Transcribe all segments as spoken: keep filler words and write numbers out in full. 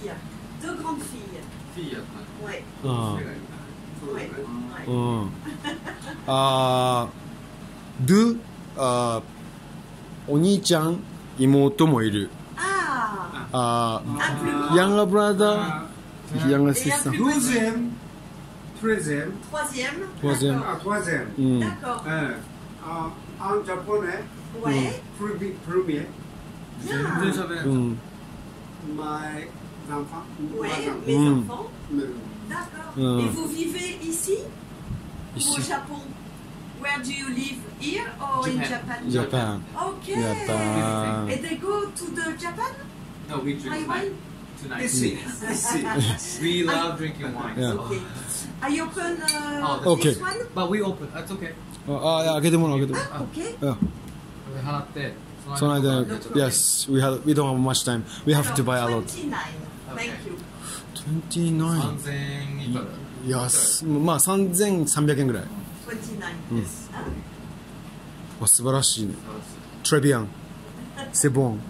filles, deux grandes filles. Filles. Ouais. Ah. Ouais. Ouais. うん。あー、ドゥ、あー、お兄ちゃん、妹もいる。 Ah. あ Un plus ー、 grand. ヤンガブラザー、ヤンガシスター。 Deuxième, treizième, Troisième. Troisième. ah, troisième. うん。 D'accord. Euh, en, en japonais, Ouais. premier, premier, Bien. うん。 my enfant. Ouais, my mes Mm. enfants. enfant. D'accord. Mm. Et vous vivez ici ou Ici. au Japon? Where do you live? Here or in Japan? ジャパン。 Okay. Japan. And they go to the Japan? No, we drink Taiwan? wine tonight. Ici, ici. We love drinking wine. Yeah. Okay. I open uh, Oh, okay. this one? But we open. That's okay. ああ、開けてもらう、開けてもら Ah, okay. う。うん。 これ払って。 その間、yes, we have, we don't have much time. We have to buy a lot. twenty-nine. Thank you. トゥエンティナイン。 三千円以下だ。 いや、すまあさんぜんさんびゃくえんぐらい。 twenty-nine. Mm. Ah. わ、素晴らしいね。トレビアン。セボン。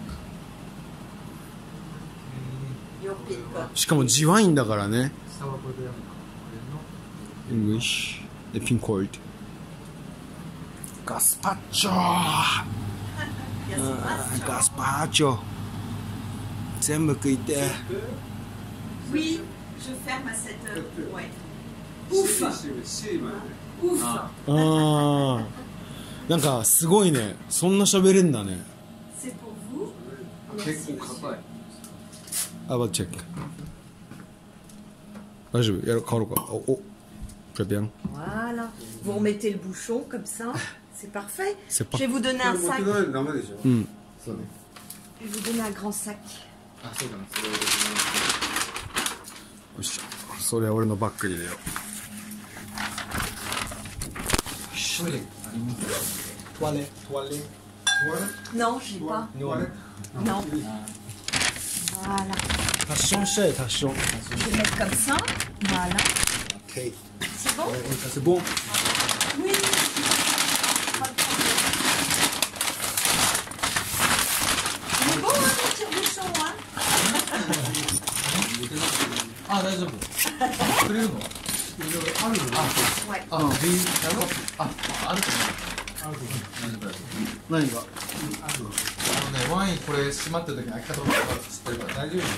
Your pick. しかも地ワインだからね。 下はこれでやるのか。これの English。で、ピンコイド。ガスパッチョー。 Yes, yes. ガスパッチョ。全部食いて。 Oui, je ferme à sept heures. Ouais. Si, Ouf. si, si, ma- Ouf. あああ。なんかすごいね。そんな喋れんだね。 C'est pour vous. 結構硬い。 アバチェック。大丈夫やる変わろうか。お、お。トレビアン。 Voilà. Vous remettez le bouchon comme ça. C'est parfait. C'est Je pas- vais vous donner un 持っ sac. てかないとダメでしょ。 うん。 そうね。 Je vais vous donner un grand sac. あ、そうだな。それを入れてよっしゃ。それは俺のバッグに入れよう。 トイレありますトワレ、トワレ。 Non, je sais pas. Toilette. Non. Voilà. タッションしたい、タッション。 Je vais mettre comme ça. Voilà. OK。 C'est bon? c'est bon。 Oui. Il est beau, hein, le tire-bouchon, hein? あ、大丈夫。くれるの？ Ouais. あ、ビール。あ、あるかな。あると思う。大丈夫大丈夫。 何が？ あのね、ワインこれ閉まってる時に開け方分かる知ってるから大丈夫よ。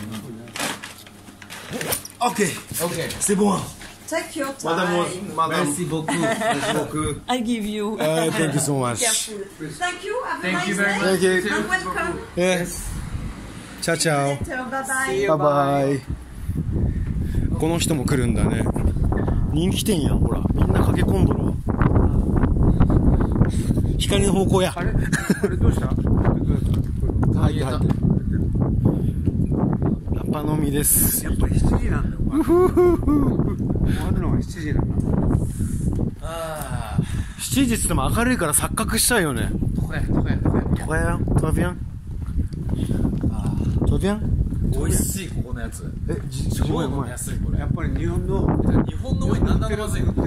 OK。 OK。 c'est bon。 Take your マダム、 time. マダム。 Merci beaucoup. Merci beaucoup. I give you. Uh, thank you so much. Careful. Thank you. Have a Thank nice you very day. much. Thank you. And welcome. Yes。チャチャオ。 Later. Bye bye. バイバイ。この人も来るんだね。人気店やん、ほら。みんな駆け込んどるわ。光の方向や。 あれあれどうした？ 入って入って。ラパ飲みです。 やっぱりしちじなんだ。終わるのがしちじなんだ。 あしちじっつっても明るいから錯覚したいよね。 あ、とかや、とかや、とかや。 トカヤントラビアントラビアン美味しいここのやつ。 え、じす超飲みごいうまい。 やすいこれ。 やっぱり日本の日本のワインなんだろまずいの。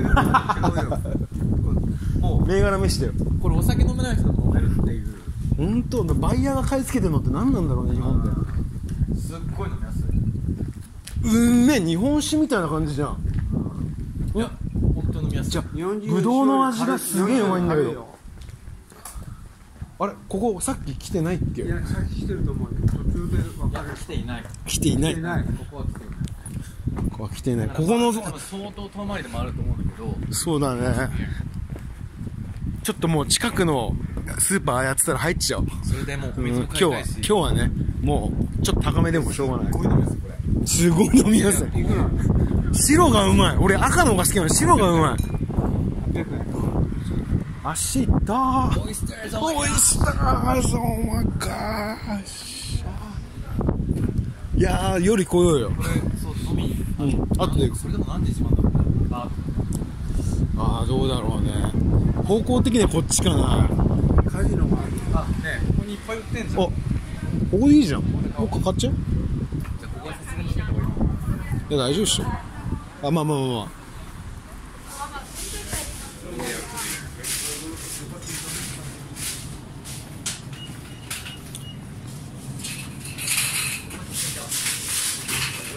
も銘柄見してよ。 うこれお酒飲めない人でも飲めるっていう。 ほんと、バイヤーが買い付けてるのって何なんだろうね、日本で。 すっごい飲みやすい。 うんめえ、日本酒みたいな感じじゃん。 いや、本当飲みやすい。 じゃ日本人ぶどうの味がすげえうまいんだけど。 軽よ。 あれ、ここさっき来てないっけ？ いや、さっき来てると思うよ。途中で分いやかる。 来ていない。 来ていない。 来てない。 ここは来ていない。 ここは来ていない。ここの、 多分相当遠回りでもあると思うんだけど。 そうだね。ちょっともう近くのスーパーやってたら入っちゃおう。 それでもううん、 水も今日は、 買いたいし。 今日はね、もうちょっと高めでもしょうがない。 すごい飲みやすいこれ。 すごい飲みやすい。 いくら？ 白がうまい。俺赤の方が好きなの。白がうまい。 でかい。 明日。 オイスターズオイスターズ、おまかし。いやー、夜来ようよ。 これ、そう、飲み。 うん。後で。 それでも何時一番だろう。あ、 ああ、どうだろうね。方向的にはこっちかな。 カジノがある。 あ、ね、ここにいっぱい売ってんじゃん。 あ、ここでいいじゃん。もう一回買っちゃう？ じゃあここはさすがにしといた方がいい。 いや、大丈夫っしょ。あ、まあまあまあまあ。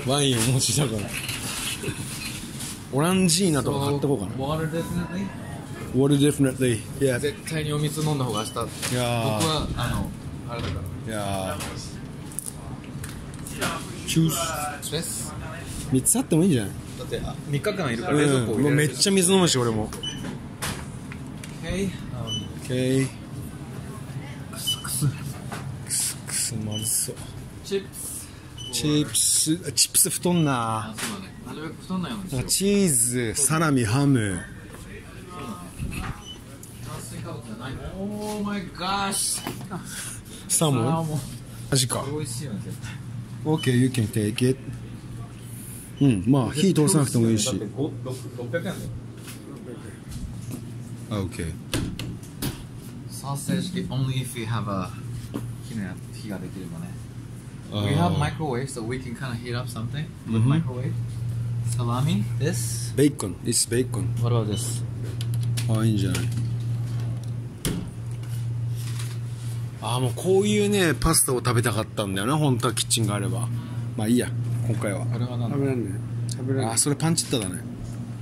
ワインをお持ちだからオランジーナとか買ってこうかな。 Water definitely? Water definitely. Yeah. 絶対にお水飲んだ方が明日僕いやーはあのあれだからいやージュースストレスみっつあってもいいんじゃない？ だってあみっかかんいるから冷蔵庫うん、もうめっちゃ水飲むし俺も。 OK OK。クスクスクスクスまずそう。 チップスチップスチップス太んな。 あそうだねなるべく太んないようにしようなんかチーズ、サラミ、ハム。 炭水化物じゃない Oh my gosh サーモン？ サーモンマジか。 美味しいよね絶対 OK, you can take it。うん、まあ火通さなくてもいいし。 だってごろっぴゃくえんだよあ、OK。 Sausage only if you have a 火のや火ができればね。We have microwave so we can kind of heat up something with microwave. Salami, this. ベーコン、this bacon。 What about this? あ、いいんじゃない。あ、もうこういうねパスタを食べたかったんだよな、本当はキッチンがあれば。まあいいや、今回は。 これは何だ食べらんねえ食べらんねあ、それパンチッタだね。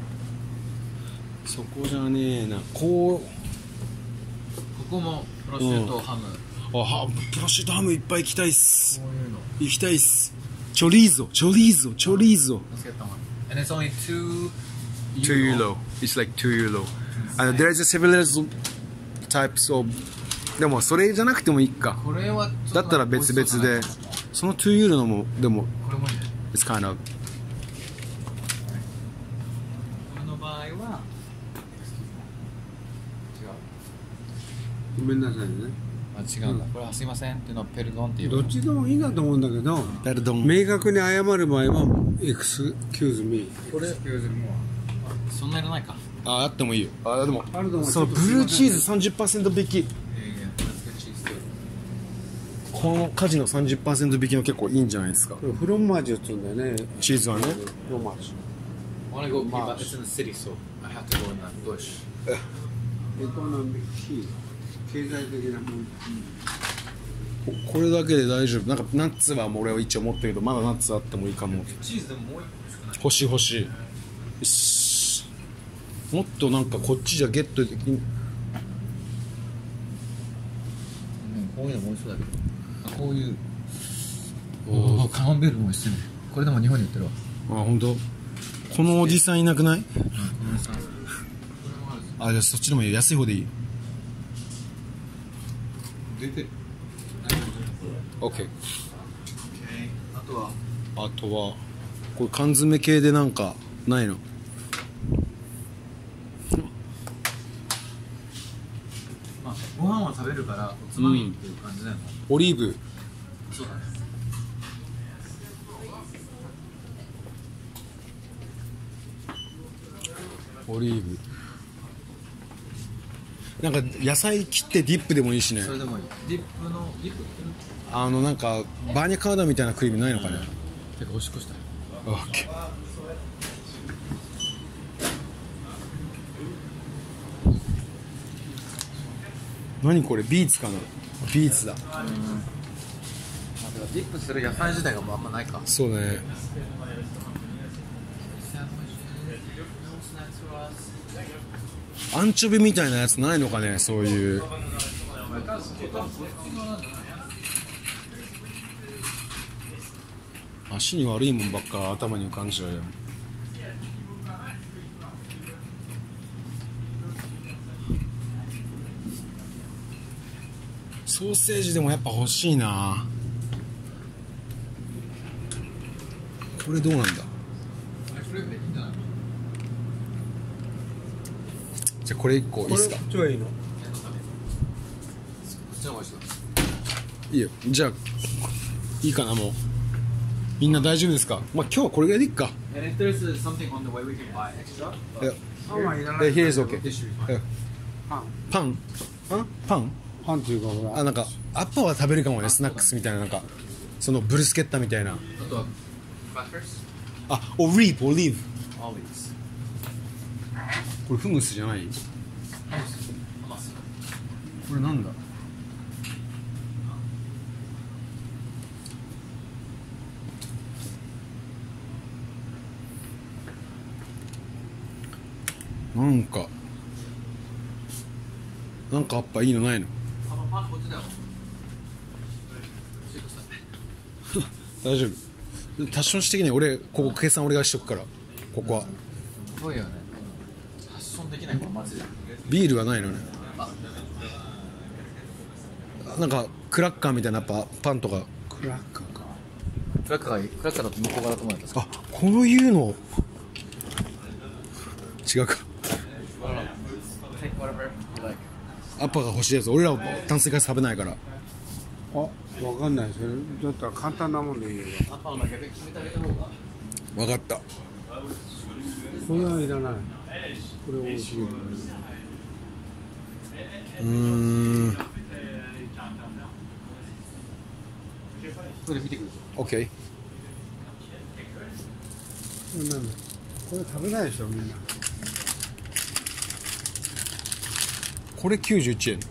そこじゃねえな。こここもプロシュートハム。 う、あ、はプロシュートハムいっぱい行きたいっす。 こういうの。 行きたいっす。チョリーゾ、チョリーゾ、チョリーゾ。 Let's get that one. And it's only two two euro. It's like two euro. And there's a several types of. でもそれじゃなくてもいいか。 これはだったら別々で。そのtwo euroのもでもこれもいいね。 it's kind of. これの場合は違う。 ごめんなさいねあ、違うんだ。これはすいませんっていうのはペルドンっていう。 どっちでもいいんだと思うんだけどペルドン。 明確に謝る場合はエクスキューズミーこれそんなにいらないか。 あ、あってもいいよ。あ、でもあると思うそのブルーチーズ さんじゅっパーセント 引き。 いやいや、let's get cheese too. このカジの さんじゅっパーセント 引きの結構いいんじゃないですか。 フロマージュって言うんだよねチーズはね。 フロマージ I wanna go, but it's in the city, so I have to go in that bush. ュエコノミック経済的なもんここれだけで大丈夫。なんかナッツはもう俺は一応持ってるけど、まだナッツあってもいいかも。 チーズでももう一個欲しい欲しい。よし。もっとなんかこっちじゃゲットできん。 うん、こういうのも美味しそうだけど。あ、こういう。おお、カマンベールも美味しいね。これでも日本に売ってるわ。 あ、本当。このおじさんいなくない？ うん、このさ。 あ、じゃあそっちでもいい。安い方でいい。 出てる。 オッケー。 あとは。 あとはこれ缶詰系でなんかないの？ まあ、ご飯は食べるから、おつまみっていう感じだよね。 オリーブ。 そうだね。 オリーブ。なんか野菜切ってディップでもいいしね。 それでもいい。ディップの、ディップってあのなんかバーニャカウダみたいなクリームないのかね？ てか、おしっこしたい。 オッケー。何これビーツかな？ビーツだ。 うん。まあ、ディップする野菜自体がもうあんまないか。 そうね。アンチョビみたいなやつないのかね、そういう。足に悪いもんばっか頭に浮かんじゃうよ。ソーセージでもやっぱ欲しいな。これどうなんだ。じゃあこれ一個いいっすか？ こっちはいいのいいよ。じゃあいいかな、もうみんな大丈夫ですか？まあ今日はこれぐらいでいいか。 And if there's something on the way we can buy extra. いやパンはいらないえ、here is okay。 パンパン？あ？パン？ パンっていうかほらあ、なんかアッパーは食べるかもね。スナックスみたいな、なんかそのブルスケッタみたいな。 あとは、crackers? あ、オリーブ、オリーブ。 Always. これフムスじゃない？これなんだ？ なんかなんかやっぱいいのないの？ あのパンこっちだよ。 大丈夫。タッション的に俺ここ計算俺がしとくから。ここはすごいよね。発ションできないからマジで。 ビールがないのね。なんかクラッカーみたいなやっぱパンとか。 クラッカーか。 クラッカーがいい。クラッカーだと向こう側だと思うんですか。 あ、こういうの違うか。アッパーが欲しいやつ。俺らは炭水化物食べないから。 あ、わかんない。それだったら簡単なもんでいいよ。 アッパーの逆に決めてあげた方が。 分かった。 これはいらない。これ美味しい。 うーん。 それ見てくる。 オッケー。 これなんだ。これ食べないでしょみんな。 これきゅうじゅういちえん。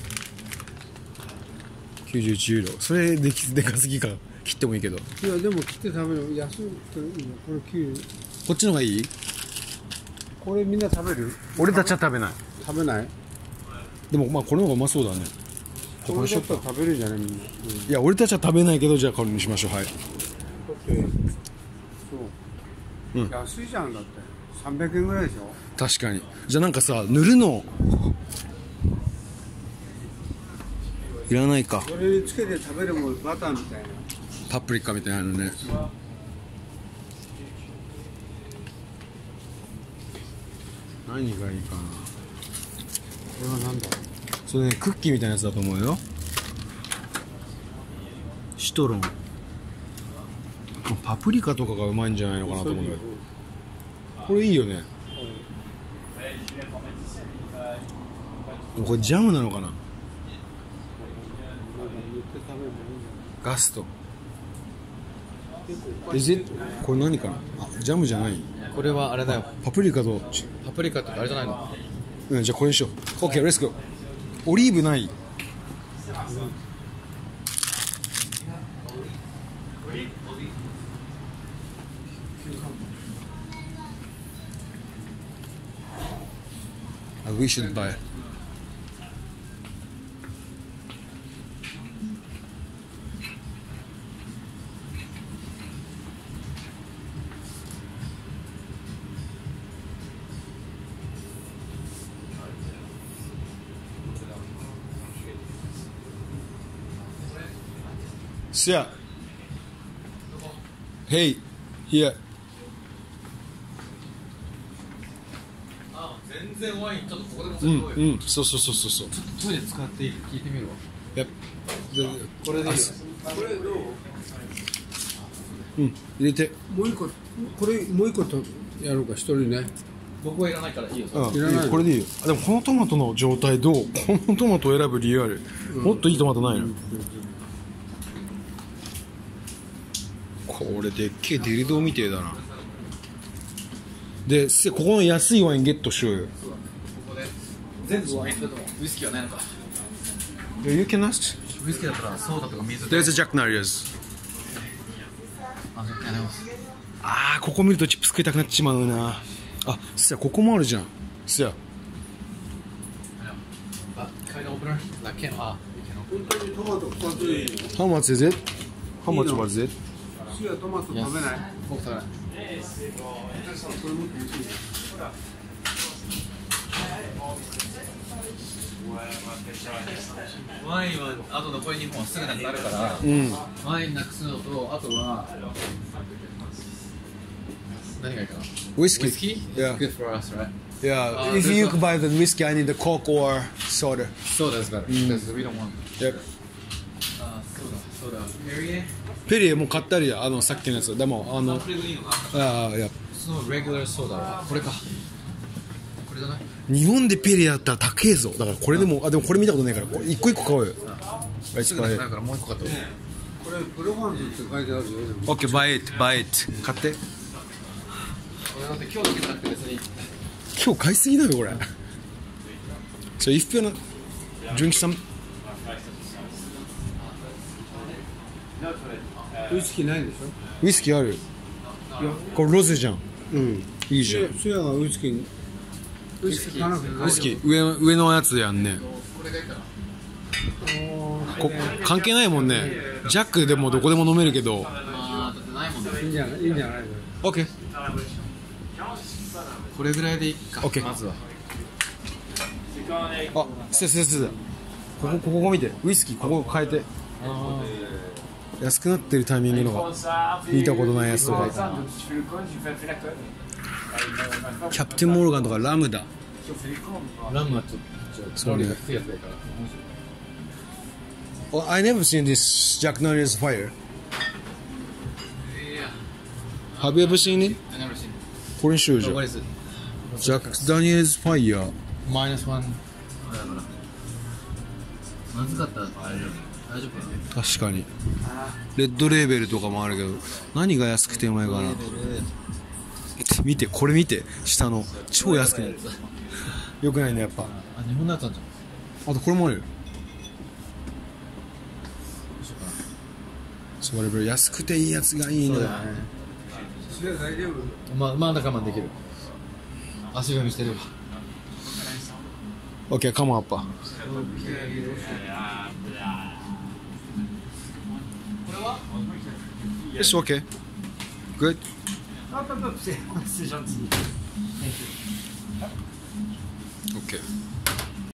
きゅうじゅういちユーロ。それできでかすぎか切ってもいいけど。 いやでも切って食べる安くていいよ。これきゅう。 こっちの方がいい？ これみんな食べる？ 俺たちは食べない。 食べない？ でもまあこれの方がうまそうだね。じゃあこれしよっか。 これだったら食べるじゃないみんな。うん、 いや俺たちは食べないけどじゃあこれにしましょう。はい。 だってそう、 うん安いじゃんだってさんびゃくえんぐらいでしょ。 確かに。じゃあなんかさ塗るのいらないか。 それにつけて食べるもんバターみたいな。 パプリカみたいなのね。何がいいかな。 これはなんだ。 それねクッキーみたいなやつだと思うよ。シトロン。パプリカとかがうまいんじゃないのかなと思うんだけど。これいいよね。これジャムなのかな。ガスト。Is it？これ何かな。あ、ジャムじゃない。 これはあれだよ。 パプリカと。 パプリカとかあれじゃないの。 うん、じゃあこれにしよう。OK、レッツゴー。オリーブない。あ、we should buy。Yeah. Hey, here. あ、全然ワインちょっとここでもうん、うん、そうそうそうそうそう。 トイレ使っていい？聞いてみるわ。 やっこれでいいよ。 これどう？ うん、入れて。 もう一個これもう一個とやろうか一人ね。 僕はいらないからいいよ。 うん、 いらないいいこれでいいよ。あ、でもこのトマトの状態どう？このトマトを選ぶ理由ある。うん、もっといいトマトないの？うん、これでっけえデリドーみてえだな。で、ここの安いワインゲットしようよ。 ここで全部ワインだとウイスキーはないのか。 You can ask? ウイスキーだったらソーダとか水。 There's a Jack Daniels。 あ、じゃあやります。 あー、ここ見るとチップス食いたくなっちまうな。あ、そや、ここもあるじゃん。そや。 あ、kind of opener? Like can, あ、 本当にトマトふたつでいいの？ How much is it? How much was it? シアトマト食べない？ 僕食べない。 これもっと安い。 ワインはあと残りにほんはすぐなくなるから、 うん。 ワインなくすのと、あとは何がいいかな。 Whiskey. Whiskey? Yeah. Good for us, right? Yeah. Uh, If there's you a- could buy the whiskey, I need the Coke or soda. Soda is better, because we don't want. Yep. あ、ソーダ、ソーダ。ペリエ？ ペリエもう買ったりや、あのさっきのやつ。でもあの、 これでいいのか。 ああいや。 そのレギュラーソーダはこれか。これじゃない？ 日本でペリエだったら高えぞ。だからこれでも、あでもこれ見たことないから、これ一個一個買おうよ。はい、 すぐなくなるからもう一個買って。 これプロファンズって書いてあるよ。 オッケー、buy it, buy it。買って。 これだって今日だけじゃなくて別に。 今日買いすぎだよこれ。So if you wanna drink some。 ウイスキーないでしウイスキーある。これロゼじゃん。 ょ？うん。 いいじゃん。 シアがウイスキーウイスキーウイスキー上上のやつやんね。 これがいいかな。 こ関係ないもんね。ジャックでもどこでも飲めるけど。 まあだってないもんね。 いいんじゃないいいんじゃない OK。 これぐらいでいいか。 OK まずは。 あ、せせせせ。ここここ見て。ウイスキーここ変えて。安くなってるタイミングのが見たことないやつとか。キャプテンモルガンとかラムダ。 ラムはちょっとそうね。 低いやつだから。 Oh, I never seen this Jack Daniel's Fire. Have you ever seen it? I never seen. これにしようじゃん。 What is it? Jack Daniel's Fire。 Minus one. だからまずかったら大丈夫大丈夫かな。 確かに。レッドレーベルとかもあるけど、何が安くてうまいかな。見て、これ見て、下の超安くない。よくないねやっぱ。 あ、日本のやつあんじゃん。 あとこれもあるよ。それ安くていいやつがいいね。 まあまあだ我慢できる。足踏みしてれば。 OK、come on アッパー。よし、OK。Good。OK。